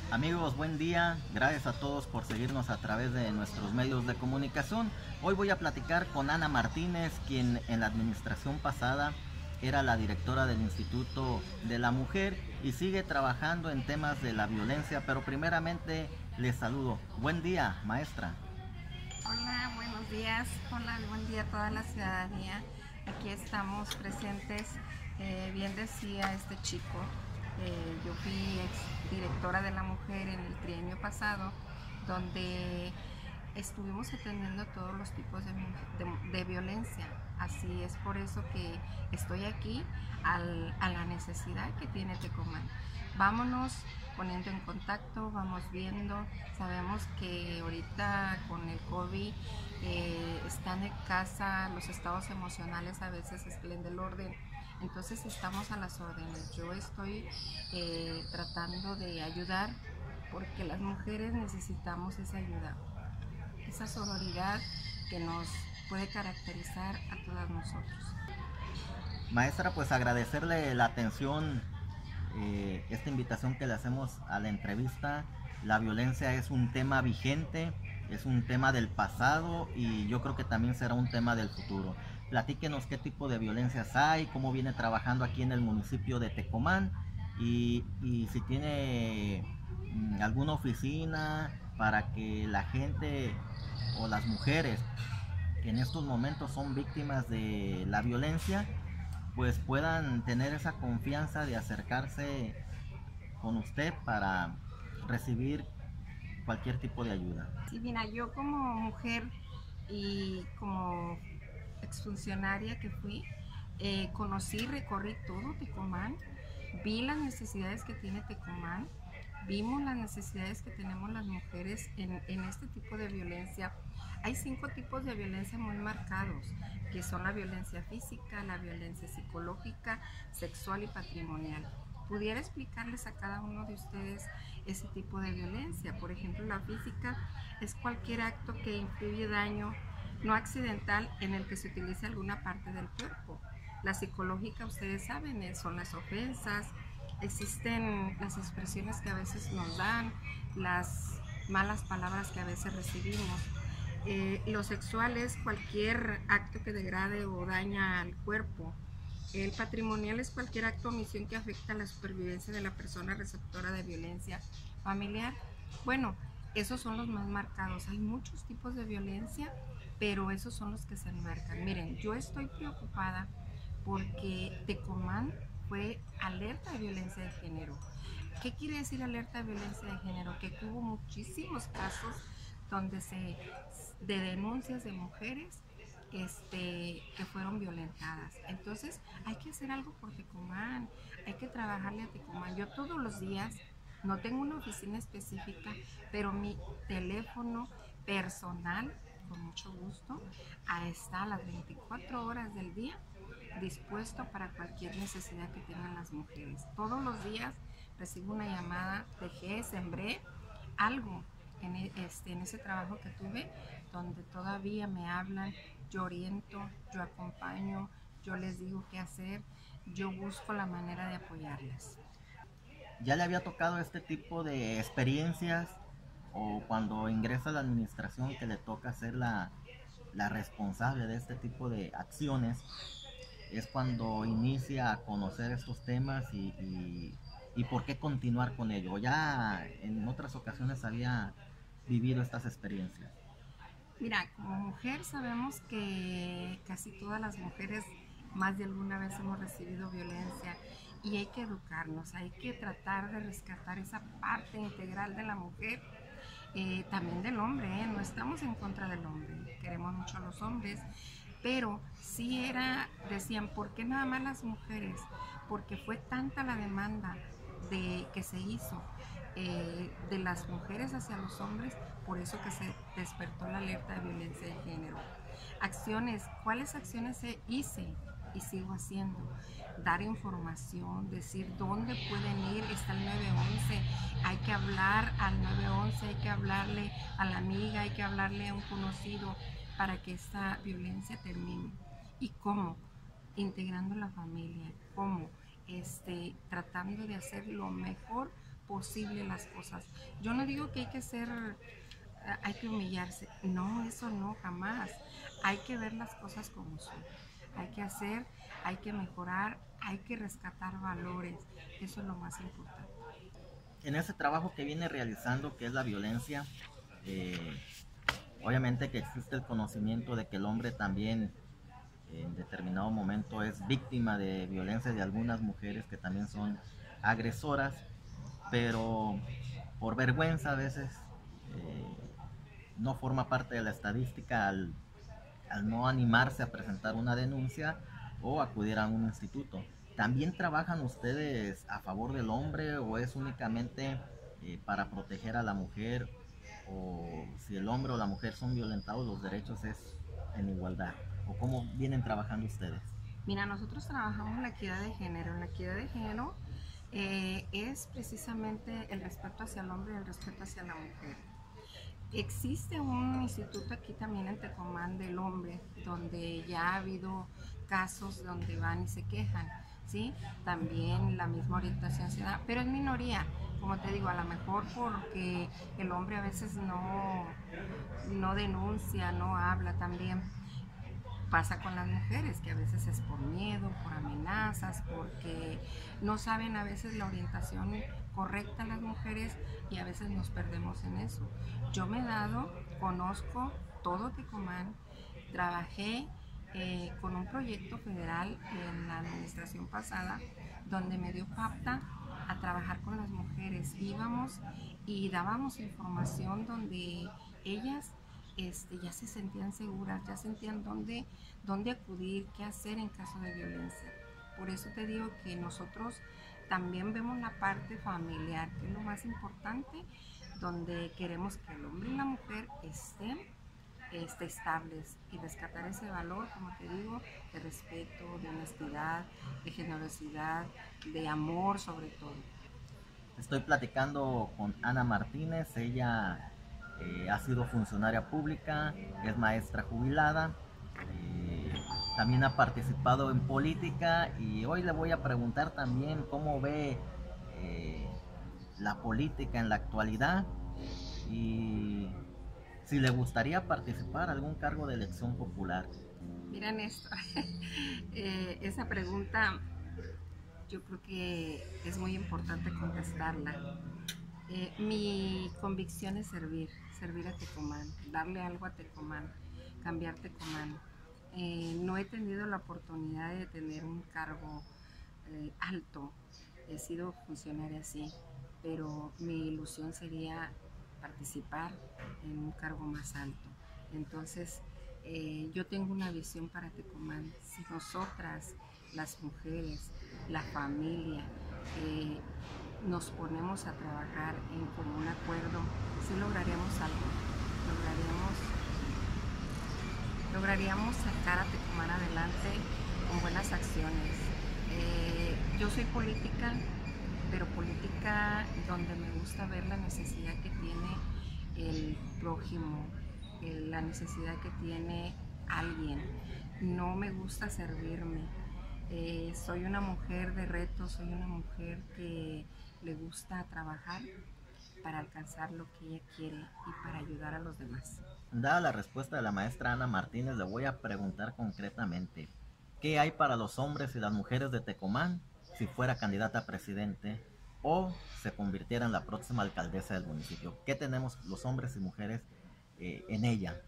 Amigos, buen día. Gracias a todos por seguirnos a través de nuestros medios de comunicación. Hoy voy a platicar con Ana Martínez, quien en la administración pasada era la directora del Instituto de la Mujer y sigue trabajando en temas de la violencia, pero primeramente les saludo. Buen día, maestra. Hola, buenos días. Hola, buen día a toda la ciudadanía. Aquí estamos presentes. Bien decía este chico, yo fui ex directora de la mujer en el trienio pasado, donde estuvimos atendiendo todos los tipos de violencia. Así es por eso que estoy aquí a la necesidad que tiene Tecomán. Vámonos poniendo en contacto, vamos viendo. Sabemos que ahorita con el COVID están en casa, los estados emocionales a veces exceden del orden. Entonces estamos a las órdenes. Yo estoy tratando de ayudar porque las mujeres necesitamos esa ayuda, esa sororidad que nos puede caracterizar a todas nosotros. Maestra, pues agradecerle la atención, esta invitación que le hacemos a la entrevista. La violencia es un tema vigente, es un tema del pasado y yo creo que también será un tema del futuro. Platíquenos qué tipo de violencias hay, cómo viene trabajando aquí en el municipio de Tecomán y si tiene alguna oficina para que la gente o las mujeres que en estos momentos son víctimas de la violencia pues puedan tener esa confianza de acercarse con usted para recibir cualquier tipo de ayuda. Sí, mira, yo como mujer y como exfuncionaria que fui, conocí, recorrí todo Tecomán, vi las necesidades que tiene Tecomán, vimos las necesidades que tenemos las mujeres en este tipo de violencia. Hay 5 tipos de violencia muy marcados, que son la violencia física, la violencia psicológica, sexual y patrimonial. Pudiera explicarles a cada uno de ustedes ese tipo de violencia. Por ejemplo, la física es cualquier acto que influye daño no accidental en el que se utilice alguna parte del cuerpo. La psicológica, ustedes saben, son las ofensas, existen las expresiones que a veces nos dan, las malas palabras que a veces recibimos. Lo sexual es cualquier acto que degrade o daña al cuerpo. El patrimonial es cualquier acto o omisión que afecta a la supervivencia de la persona receptora de violencia familiar. Bueno, esos son los más marcados. Hay muchos tipos de violencia, pero esos son los que se enmarcan. Miren, yo estoy preocupada porque Tecomán fue alerta de violencia de género. ¿Qué quiere decir alerta de violencia de género? Que hubo muchísimos casos donde de denuncias de mujeres que fueron violentadas. Entonces hay que hacer algo por Tecomán, hay que trabajarle a Tecomán. Yo todos los días, no tengo una oficina específica, pero mi teléfono personal, con mucho gusto, está a las 24 horas del día dispuesto para cualquier necesidad que tengan las mujeres. Todos los días recibo una llamada, dejé, sembré algo en ese trabajo que tuve, donde todavía me hablan, yo oriento, yo acompaño, yo les digo qué hacer, yo busco la manera de apoyarles. ¿Ya le había tocado este tipo de experiencias o cuando ingresa a la administración que le toca ser la responsable de este tipo de acciones, es cuando inicia a conocer estos temas y por qué continuar con ello? ¿Ya en otras ocasiones había vivido estas experiencias? Mira, como mujer sabemos que casi todas las mujeres más de alguna vez hemos recibido violencia y hay que educarnos, hay que tratar de rescatar esa parte integral de la mujer, también del hombre, no estamos en contra del hombre, queremos mucho a los hombres, pero sí decían, ¿por qué nada más las mujeres? Porque fue tanta la demanda que se hizo de las mujeres hacia los hombres, por eso que se despertó la alerta de violencia de género. Acciones, ¿cuáles acciones hice y sigo haciendo? Dar información, decir dónde pueden ir, está el 911, hay que hablar al 911, hay que hablarle a la amiga, hay que hablarle a un conocido para que esta violencia termine. ¿Y cómo? Integrando la familia, ¿cómo? Tratando de hacer lo mejor posible las cosas. Yo no digo que hay que ser, hay que humillarse. No, eso no, jamás. Hay que ver las cosas como son. Hay que hacer, hay que mejorar, hay que rescatar valores. Eso es lo más importante. En ese trabajo que viene realizando, que es la violencia, eh, obviamente que existe el conocimiento de que el hombre también en determinado momento es víctima de violencia de algunas mujeres que también son agresoras, pero por vergüenza a veces no forma parte de la estadística al no animarse a presentar una denuncia o acudir a un instituto. ¿También trabajan ustedes a favor del hombre o es únicamente para proteger a la mujer? O si el hombre o la mujer son violentados, los derechos es en igualdad. ¿O cómo vienen trabajando ustedes? Mira, nosotros trabajamos la equidad de género. La equidad de género es precisamente el respeto hacia el hombre y el respeto hacia la mujer. Existe un instituto aquí también en Tecomán del hombre, donde ya ha habido casos donde van y se quejan, ¿sí? También la misma orientación se da, pero es minoría, como te digo, a lo mejor porque el hombre a veces no denuncia, no habla también. Pasa con las mujeres, que a veces es por miedo, por amenazas, porque no saben a veces la orientación correcta a las mujeres y a veces nos perdemos en eso. Yo me he dado, conozco todo Tecomán, trabajé con un proyecto federal en la administración pasada donde me dio pauta a trabajar con las mujeres. Íbamos y dábamos información donde ellas ya se sentían seguras, ya sentían dónde acudir, qué hacer en caso de violencia. Por eso te digo que nosotros también vemos la parte familiar, que es lo más importante, donde queremos que el hombre y la mujer estén estables y rescatar ese valor, como te digo, de respeto, de honestidad, de generosidad, de amor sobre todo. Estoy platicando con Ana Martínez, ella ha sido funcionaria pública, es maestra jubilada, eh, también ha participado en política y hoy le voy a preguntar también cómo ve eh, la política en la actualidad y si le gustaría participar en algún cargo de elección popular. Mira, Néstor, esa pregunta yo creo que es muy importante contestarla. Mi convicción es servir a Tecomán, darle algo a Tecomán, cambiar Tecomán. No he tenido la oportunidad de tener un cargo alto, he sido funcionaria sí, pero mi ilusión sería participar en un cargo más alto. Entonces, yo tengo una visión para Tecomán. Si nosotras, las mujeres, la familia, nos ponemos a trabajar en común acuerdo, sí lograríamos algo, lograríamos sacar a Tecomán adelante con buenas acciones. Yo soy política, pero política donde me gusta ver la necesidad que tiene el prójimo, la necesidad que tiene alguien. No me gusta servirme. Soy una mujer de retos, soy una mujer que le gusta trabajar para alcanzar lo que ella quiere y para ayudar a los demás. Dada la respuesta de la maestra Ana Martínez, le voy a preguntar concretamente, ¿qué hay para los hombres y las mujeres de Tecomán si fuera candidata a presidente o se convirtiera en la próxima alcaldesa del municipio? ¿Qué tenemos los hombres y mujeres en ella?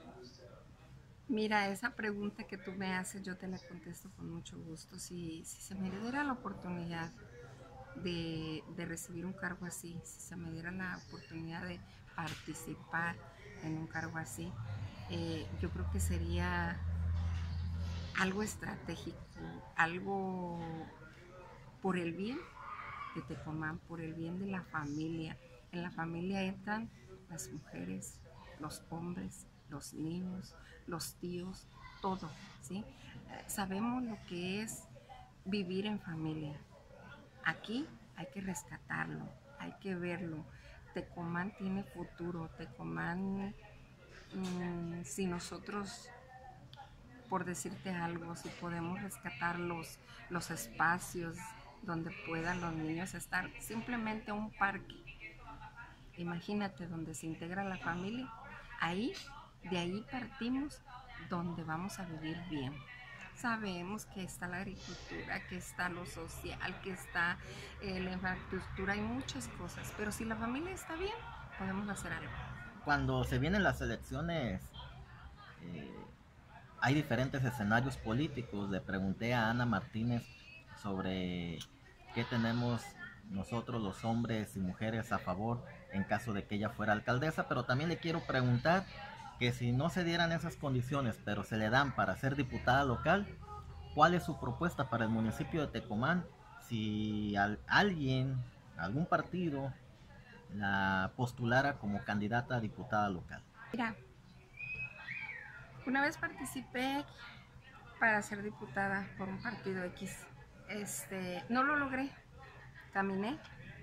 Mira, esa pregunta que tú me haces, yo te la contesto con mucho gusto. Si se me diera la oportunidad de recibir un cargo así, si se me diera la oportunidad de participar en un cargo así, yo creo que sería algo estratégico, algo por el bien de Tecomán, por el bien de la familia. En la familia entran las mujeres, los hombres, los niños, los tíos, todo, ¿sí? Sabemos lo que es vivir en familia. Aquí hay que rescatarlo, hay que verlo. Tecomán tiene futuro, Tecomán, si nosotros, por decirte algo, si podemos rescatar los espacios donde puedan los niños estar, simplemente un parque. Imagínate, donde se integra la familia, ahí, de ahí partimos, donde vamos a vivir bien. Sabemos que está la agricultura, que está lo social, que está la infraestructura, hay muchas cosas, pero si la familia está bien, podemos hacer algo. Cuando se vienen las elecciones, eh, hay diferentes escenarios políticos. Le pregunté a Ana Martínez sobre qué tenemos nosotros los hombres y mujeres a favor en caso de que ella fuera alcaldesa, pero también le quiero preguntar que si no se dieran esas condiciones, pero se le dan para ser diputada local, ¿cuál es su propuesta para el municipio de Tecomán si alguien, algún partido, la postulara como candidata a diputada local? Mira, una vez participé para ser diputada por un partido X. No lo logré, caminé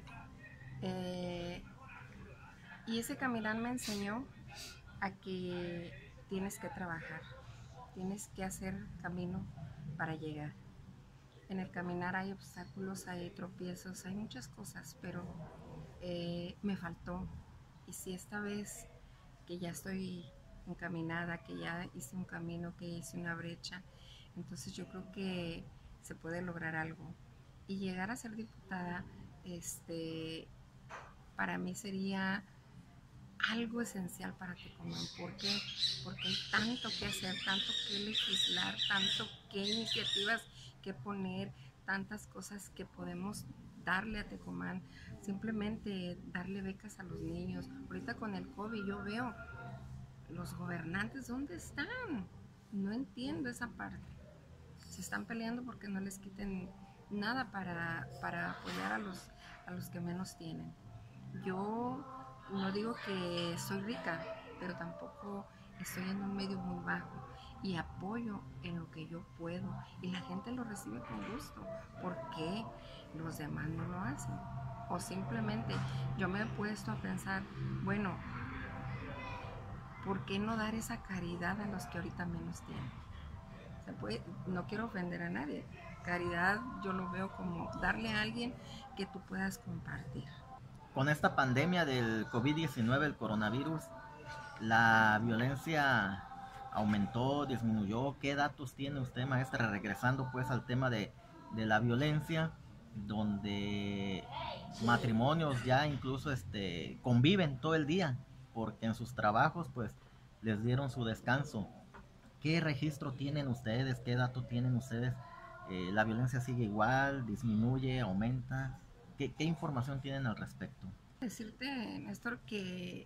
y ese caminar me enseñó a que tienes que trabajar, tienes que hacer camino para llegar. En el caminar hay obstáculos, hay tropiezos, hay muchas cosas, pero me faltó. Y si esta vez que ya estoy encaminada, que ya hice un camino, que hice una brecha, entonces yo creo que se puede lograr algo. Y llegar a ser diputada, para mí sería algo esencial para Tecomán. ¿Por qué? Porque hay tanto que hacer, tanto que legislar, tanto que iniciativas que poner, tantas cosas que podemos darle a Tecomán. Simplemente darle becas a los niños. Ahorita con el COVID yo veo los gobernantes, ¿dónde están? No entiendo esa parte. Se están peleando porque no les quiten nada para apoyar a los que menos tienen. Yo no digo que soy rica, pero tampoco estoy en un medio muy bajo y apoyo en lo que yo puedo y la gente lo recibe con gusto. ¿Por qué los demás no lo hacen? O simplemente yo me he puesto a pensar, bueno, ¿por qué no dar esa caridad a los que ahorita menos tienen? No quiero ofender a nadie. Caridad yo lo veo como darle a alguien que tú puedas compartir. Con esta pandemia del COVID-19, el coronavirus, la violencia aumentó, disminuyó. ¿Qué datos tiene usted, maestra? Regresando pues al tema de la violencia, donde matrimonios ya incluso conviven todo el día, porque en sus trabajos pues les dieron su descanso. ¿Qué registro tienen ustedes? ¿Qué datos tienen ustedes? ¿La violencia sigue igual? ¿Disminuye? ¿Aumenta? ¿Qué información tienen al respecto? Decirte, Néstor, que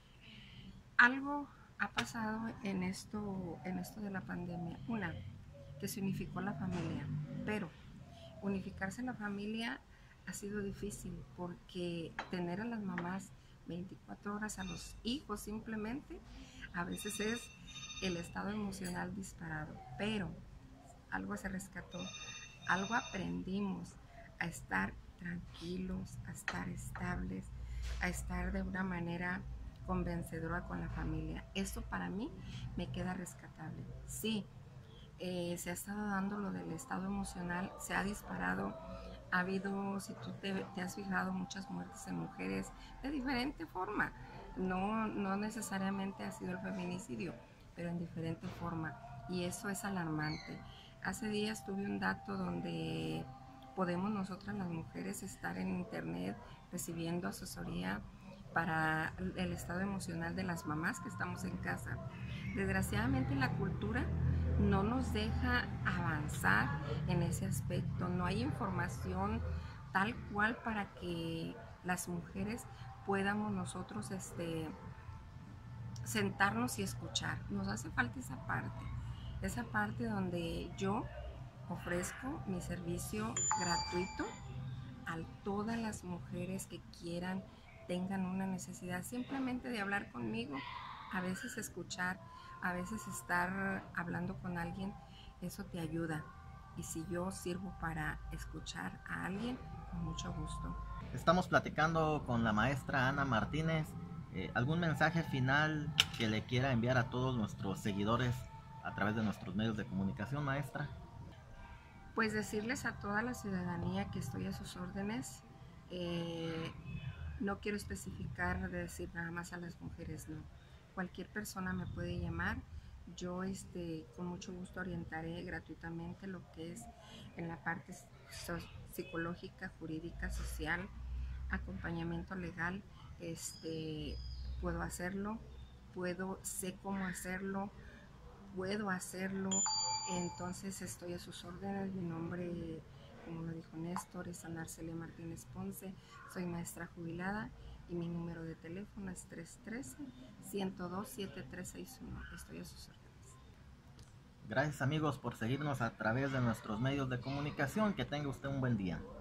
algo ha pasado en esto de la pandemia. Una, que se unificó la familia, pero unificarse la familia ha sido difícil porque tener a las mamás 24 horas, a los hijos simplemente, a veces es el estado emocional disparado, pero algo se rescató, algo aprendimos a estar tranquilos, a estar estables, a estar de una manera convencedora con la familia. Eso para mí me queda rescatable. Sí, se ha estado dando lo del estado emocional, se ha disparado. Ha habido, si tú te has fijado, muchas muertes en mujeres de diferente forma. No necesariamente ha sido el feminicidio, pero en diferente forma. Y eso es alarmante. Hace días tuve un dato donde podemos nosotras las mujeres estar en internet recibiendo asesoría para el estado emocional de las mamás que estamos en casa. Desgraciadamente la cultura no nos deja avanzar en ese aspecto. No hay información tal cual para que las mujeres podamos nosotros sentarnos y escuchar. Nos hace falta esa parte donde yo ofrezco mi servicio gratuito a todas las mujeres que quieran, tengan una necesidad simplemente de hablar conmigo, a veces escuchar, a veces estar hablando con alguien, eso te ayuda. Y si yo sirvo para escuchar a alguien, con mucho gusto. Estamos platicando con la maestra Ana Martínez. ¿Algún mensaje final que le quiera enviar a todos nuestros seguidores a través de nuestros medios de comunicación, maestra? Pues decirles a toda la ciudadanía que estoy a sus órdenes. No quiero especificar de decir nada más a las mujeres, no. Cualquier persona me puede llamar. Yo con mucho gusto orientaré gratuitamente lo que es en la parte psicológica, jurídica, social, acompañamiento legal. Puedo hacerlo, sé cómo hacerlo, puedo hacerlo. Entonces estoy a sus órdenes. Mi nombre, como lo dijo Néstor, es Ana Arcelia Martínez Ponce. Soy maestra jubilada y mi número de teléfono es 313-102-7361. Estoy a sus órdenes. Gracias amigos por seguirnos a través de nuestros medios de comunicación. Que tenga usted un buen día.